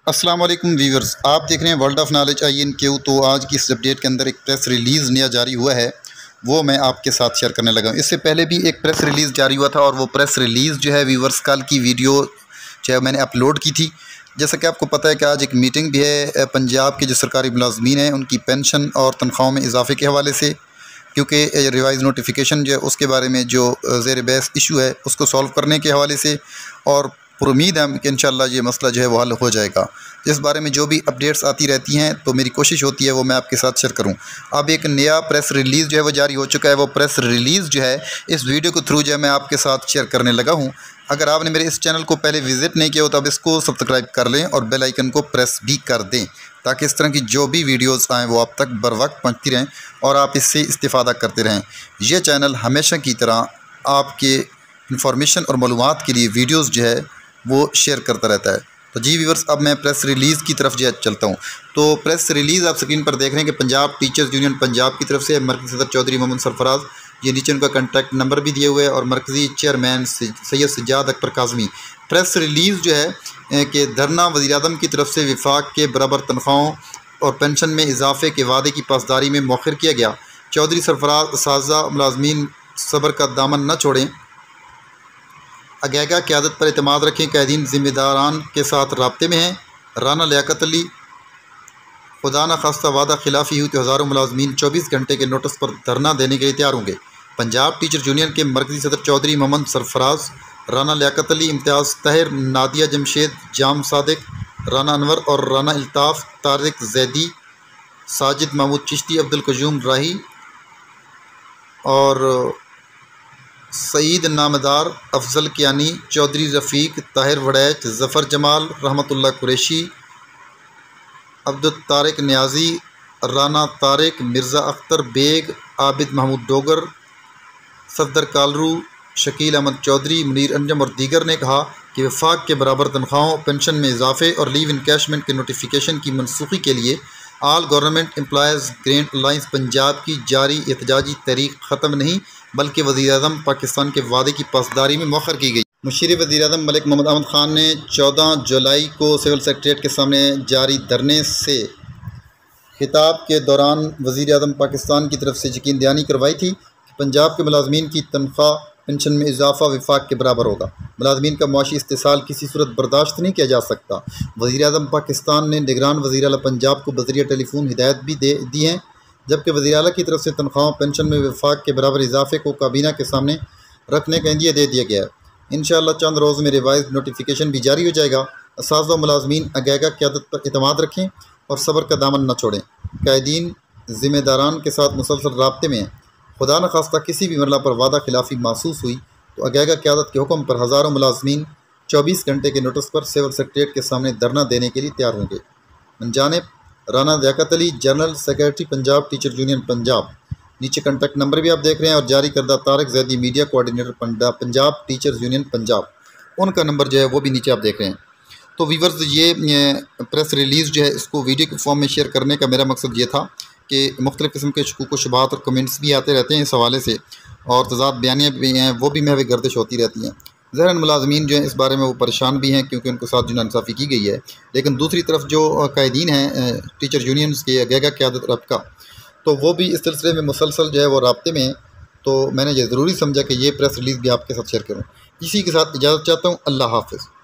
अस्सलाम वालेकुम व्यूअर्स, आप देख रहे हैं वर्ल्ड ऑफ नॉलेज INQ। तो आज की इस अपडेट के अंदर एक प्रेस रिलीज़ नया जारी हुआ है, वो मैं आपके साथ शेयर करने लगा हूँ। इससे पहले भी एक प्रेस रिलीज़ जारी हुआ था और वो प्रेस रिलीज़ जो है व्यूअर्स कल की वीडियो जो है मैंने अपलोड की थी। जैसा कि आपको पता है कि आज एक मीटिंग भी है पंजाब के जो सरकारी मुलाजमीन हैं उनकी पेंशन और तनख्वाहों में इजाफे के हवाले से, क्योंकि रिवाइज़ नोटिफिकेशन जो है उसके बारे में जो ज़ेर बहस इशू है उसको सॉल्व करने के हवाले से, और पर उम्मीद है कि इंशाअल्लाह ये मसला जो है वो हल हो जाएगा। इस बारे में जो भी अपडेट्स आती रहती हैं तो मेरी कोशिश होती है वो मैं आपके साथ शेयर करूं। अब एक नया प्रेस रिलीज़ जो है वो जारी हो चुका है। वो प्रेस रिलीज़ जो है इस वीडियो के थ्रू जो है मैं आपके साथ शेयर करने लगा हूं। अगर आपने मेरे इस चैनल को पहले विज़िट नहीं किया हो तो अब इसको सब्सक्राइब कर लें और बेल आइकन को प्रेस भी कर दें, ताकि इस तरह की जो भी वीडियोज़ आएँ वो आप तक बर वक्त पहुँचती रहें और आप इससे इस्तिफ़ादा करते रहें। ये चैनल हमेशा की तरह आपके इंफॉर्मेशन और मालूमात के लिए वीडियोज़ जो है वो शेयर करता रहता है। तो जी व्यूअर्स, अब मैं प्रेस रिलीज़ की तरफ जो है चलता हूँ। तो प्रेस रिलीज़ आप स्क्रीन पर देख रहे हैं कि पंजाब टीचर्स यूनियन पंजाब की तरफ से मरकज़ी सदर चौधरी मोहम्मद सरफराज, ये नीचे उनका कॉन्टैक्ट नंबर भी दिए हुए है, और मरकज़ी chairman Syed Sajjad Akbar Kazmi. Press release जो है कि धरना वज़ीर-ए-आज़म की तरफ से विफाक के बराबर तनख्वाहों और पेंशन में इजाफे के वादे की पासदारी में मौखर किया गया। चौधरी सरफराज साजा मुलाजमीन सब्र का दामन न छोड़ें, अगेगा क़यादत पर एतमाद रखें, कैदीन ज़िम्मेदारान के साथ राब्ते में हैं। राना लियाकत अली, खुदा न खास्ता वादा खिलाफ़ी हुई तो हज़ारों मुलाजमीन 24 घंटे के नोटिस पर धरना देने के लिए तैयार होंगे। पंजाब टीचर यूनियन के मरकज़ी सदर चौधरी मोहम्मद सरफराज, राना लियाकत अली, इम्तियाज़ तहर, नादिया जमशेद, जाम सादिक, राना अनवर और राना अल्ताफ़, तारिक जैदी, साजिद महमूद चिश्ती, अब्दुल क़यूम राही और सईद नामदार, अफजल कियानी, चौधरी रफ़ीक, ताहिर वड़ैच, ज़फ़र जमाल, रहमतुल्लाह कुरैशी, अब्दुल तारिक न्याजी, राना तारिक, मिर्ज़ा अख्तर बेग, आबिद महमूद डोगर, सफदर कालरू, शकील अहमद चौधरी, मुनीर अंजम और दीगर ने कहा कि वफाक के बराबर तनख्वाहों, पेंशन में इजाफे और लीव इनकैशमेंट के नोटिफिकेशन की मनसूखी के लिए all government employees grand alliance Punjab की जारी एहतजाजी तहरीक ख़त्म नहीं बल्कि वज़ीर-ए-आज़म पाकिस्तान के वादे की पासदारी में मौखर की गई। मुशीर वज़ीर-ए-आज़म मलिक मोहम्मद अहमद ख़ान ने 14 जुलाई को सिविल सेक्रेटरीट के सामने जारी धरने से खिताब के दौरान वज़ीर-ए-आज़म पाकिस्तान की तरफ से यकीन दहानी करवाई थी कि पंजाब के मुलाजमीन की तनख्वाह पेंशन में इजाफा विफाक के बराबर होगा। मुलाजमीन का मुआशी इस्तेसाल किसी सूरत बर्दाश्त नहीं किया जा सकता। वज़ीर-ए-आज़म पाकिस्तान ने निगरान वज़ीर आला पंजाब को बज़रिया टेलीफोन हिदायत भी दी हैं, जबकि वज़ीर आला की तरफ से तनख्वाहों पेंशन में विफाक के बराबर इजाफे को काबीना के सामने रखने का इंदिया दे दिया गया है। इंशाअल्लाह चंद रोज़ में रिवाइज नोटिफिकेशन भी जारी हो जाएगा। असातिज़ा मुलाजमीन अगेगा क़यादत पर एतमाद रखें और सब्र का दामन न छोड़ें। कैदीन ज़िम्मेदारान के साथ मुसलसल राब्ते में हैं। खुदा न खास्ता किसी भी मरला पर वादा खिलाफ़ी महसूस हुई तो अगेगा क़यादत के हुक्म पर हज़ारों मुलाजमीन 24 घंटे के नोटिस पर सिविल सेक्रेटरीट के सामने धरना देने के लिए तैयार होंगे। मनजानिब Rana Liaqat Ali, general secretary Punjab teacher union Punjab, नीचे कॉन्टैक्ट नंबर भी आप देख रहे हैं, और जारी करदा Tariq Zaidi, media coordinator Punjab teachers union Punjab, उनका नंबर जो है वो भी नीचे आप देख रहे हैं। तो व्यूअर्स, ये प्रेस रिलीज़ जो है इसको वीडियो के फॉर्म में शेयर करने का मेरा मकसद ये था कि मुख्तलिफ़ किस्म के शकूक व शुबहात और कमेंट्स भी आते रहते हैं इस हवाले से, और तज़ाद बयानियाँ भी हैं वो भी महव गर्दिश होती रहती हैं। ज़हरन मुलाजमीन जो हैं इस बारे में वो परेशान भी हैं क्योंकि उनके साथ जो नाइंसाफ़ी की गई है, लेकिन दूसरी तरफ जो कैदीन हैं टीचर यूनियंस के अगेगा क़यादत रब्ता, तो वो भी इस सिलसिले में मुसलसल जो है वो राब्ते में हैं। तो मैंने ये ज़रूरी समझा कि ये प्रेस रिलीज़ भी आपके साथ शेयर करूँ। इसी के साथ इजाज़त चाहता हूँ। अल्लाह हाफ़िज़।